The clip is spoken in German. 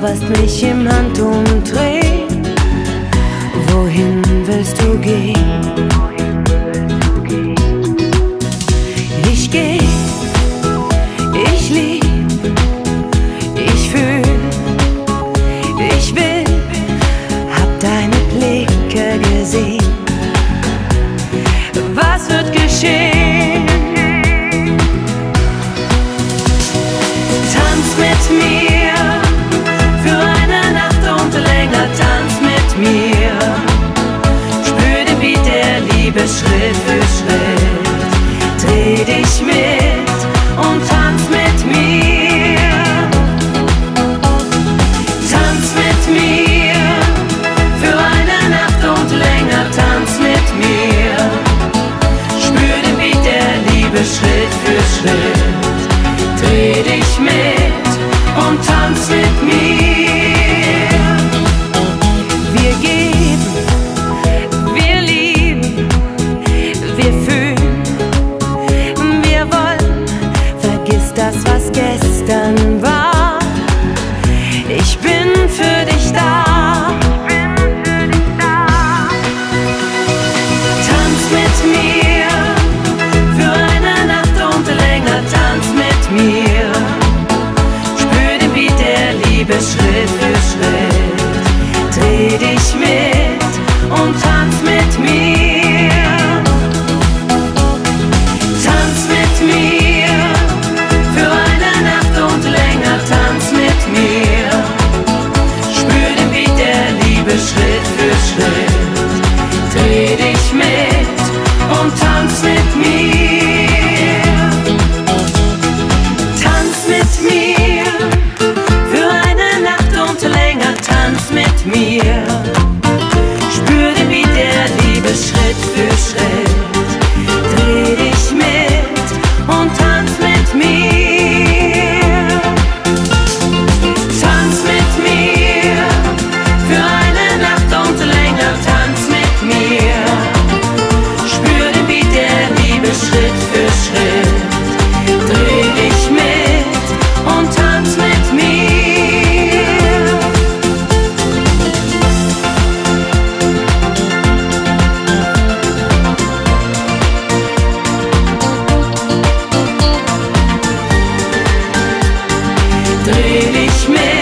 zauberst mich im Handumdrehen. Wohin willst du gehen? Ich geh, ich lieb, ich fühl, ich will, hab deine Blicke gesehen. Was wird geschehen? Tanz mit mir für eine Nacht und länger, tanz mit mir. Spür den Beat der Liebe Schritt für Schritt. Dreh dich mit und tanz mit mir. Tanz mit mir für eine Nacht und länger, tanz mit mir. Spür den Beat der Liebe Schritt für Schritt. Dreh dich mit und tanz mit mir. Wir geben, wir lieben, wir fühlen, wir wollen. Vergiss das, was gestern war. Ich bin für dich da. Tanz mit mir für eine Nacht und länger, tanz mit mir. Spür den Beat der Liebe Schritt für Schritt. Dreh dich mit und tanz mit mir. Tanz mit mir für eine Nacht und länger, tanz mit mir. Spür den Beat der Liebe Schritt für Schritt. Dreh dich mit und tanz mit mir. Tanz mit mir für eine Nacht und länger, tanz mit mir. Spür den Beat der Liebe Schritt für Schritt. Dreh dich mit und tanz mit mir. Tanz mit mir für eine Nacht und länger, tanz mit mir. Spür den Beat der Liebe Schritt für Schritt. Dreh dich mit und tanz mit mir. Dreh dich mit